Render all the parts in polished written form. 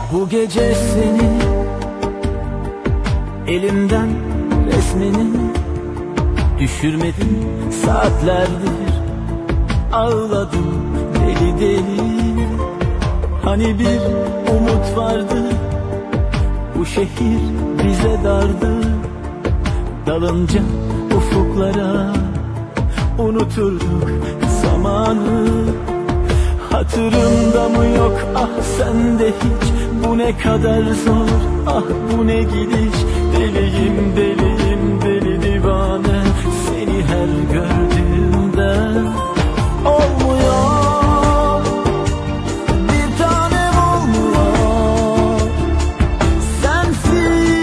Bu gece senin elimden resmini düşürmedim, saatlerdir ağladım deli deli. Hani bir umut vardı, bu şehir bize dardı. Dalınca ufuklara unuturduk zamanı. Hatırımda mı yok ah sende hiç? Bu ne kadar zor ah bu ne gidiş. Deliyim deliyim deli divane, seni her gördüğümde olmuyor, bir tanem olmuyor. Sensiz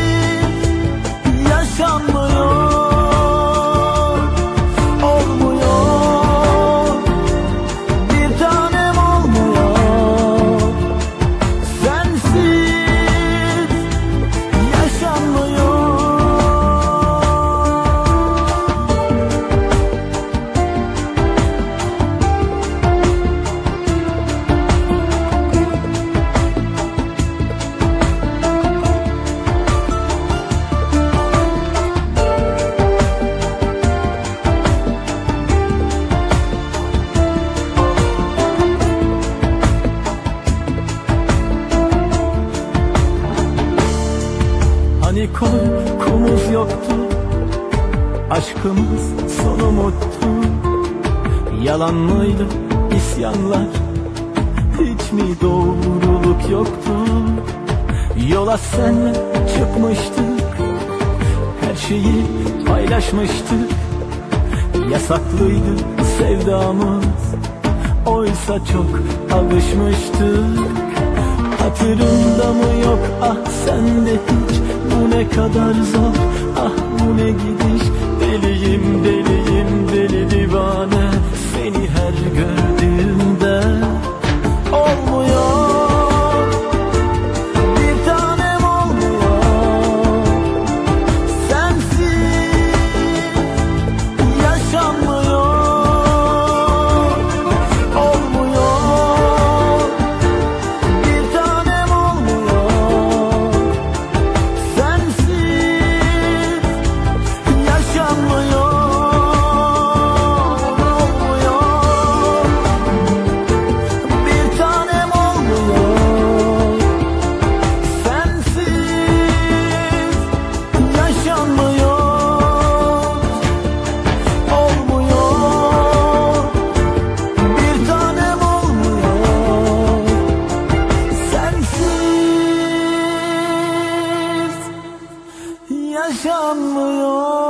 yaşanmıyor. Hani korkumuz yoktu, aşkımız son umuttu. Yalan mıydı isyanlar, hiç mi doğruluk yoktu? Yola senle çıkmıştık, her şeyi paylaşmıştık. Yasaklıydı sevdamız, oysa çok alışmıştık. Hatırımda mı yok ah sende hiç? Bu ne kadar zor ah bu ne gidiş. Deliyim deliyim deli divane, seni her gördüğümde olmuyor, bir tanem olmuyor. Sensiz yaşanmıyor. Yaşanmıyor.